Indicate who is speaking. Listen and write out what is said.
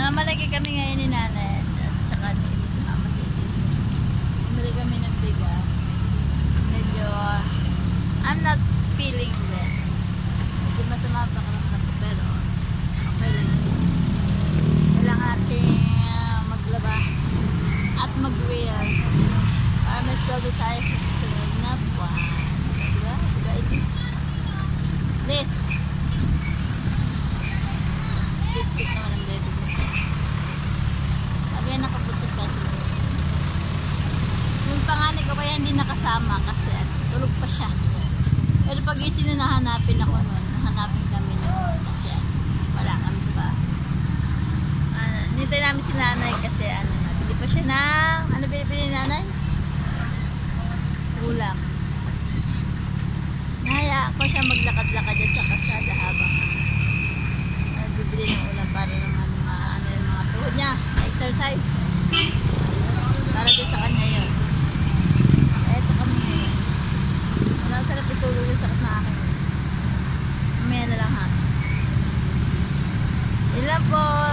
Speaker 1: Mamalagi kami ngayon ni nanay at saka ni Elise, mama si Elise. Bumili kami ng bigas. Medyo, I'm not feeling well. Medyo masama pa karamdam ko, pero okay rin. Kailangan natin maglaba at mag-reels para may sweldo tayo sa susunod na buwan. Diba? Diba, Elise? Liz! Cute naman ang baby mo. Sabi yan, nakaputok ka sila. Yung panganay ko kaya hindi nakasama kasi tulog pa siya. Pero pag isin na nahanapin ako nun, nahanapin kami nun kasi wala kami sa bahay. Nintay namin si nanay kasi nabili pa siya ng, ano binibili ni nanay? Ulam. Nahayaan ko siya maglakad-lakad dyan sa kasada habang bibili ng ulam para naman yung mga tuhod niya, exercise. Para din sa kanya yun. Eto kami ngayon. Wala sarap itulog yung sakit na akin. Mamaya na lang ha. Ilan po.